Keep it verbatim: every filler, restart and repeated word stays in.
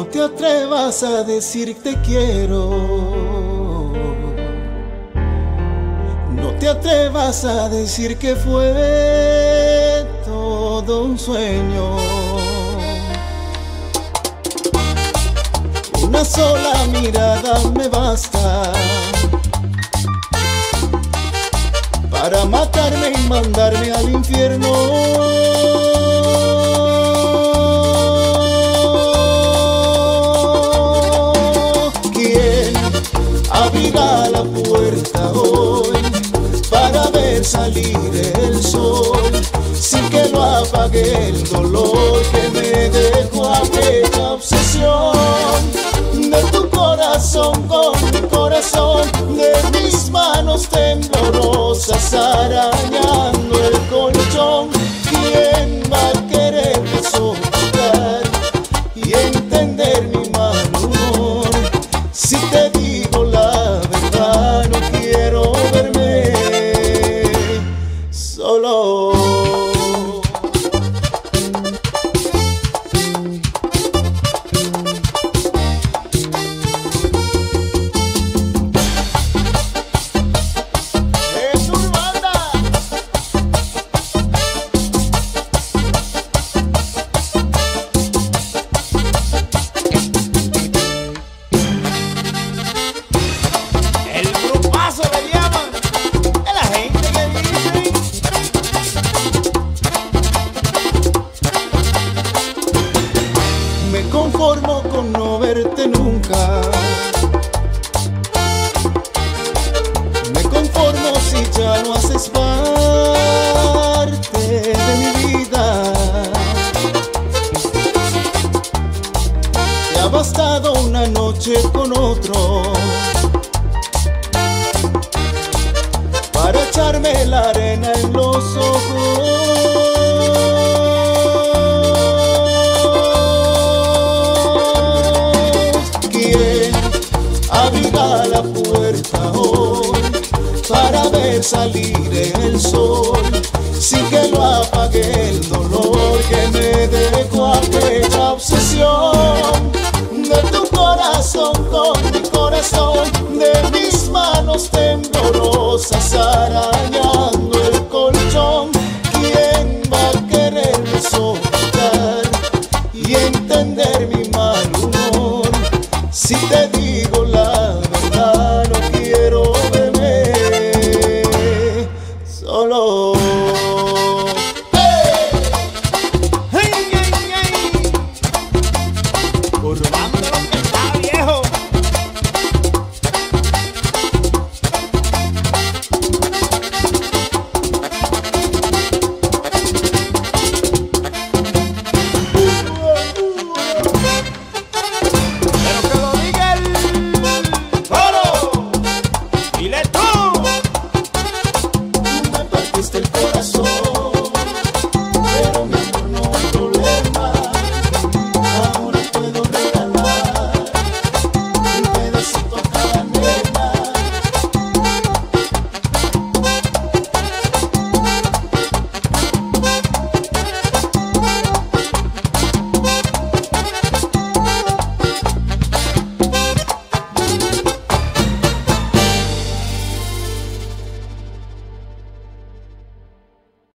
te atrevas a decir te quiero. No te atrevas a decir que fue todo un sueño. Una sola mirada me basta para matarme y mandarme al infierno. ¿Quién abrirá la puerta hoy para ver salir el sol sin que lo apague el dolor que me dejó aquella obsesión de tu corazón con mi corazón, de mis manos temblorosas arañando el colchón? ¿Quién va a quererme soportar y entender mi mal humor? Si te digo la verdad, no quiero verme solo. Me conformo con no verte nunca. Me conformo si ya no haces parte de mi vida. Te ha bastado una noche con otro para echarme la arena en los ojos. Abrirá la puerta hoy para ver salir el sol sin que lo apague el dolor que me dejó aquella obsesión de tu corazón con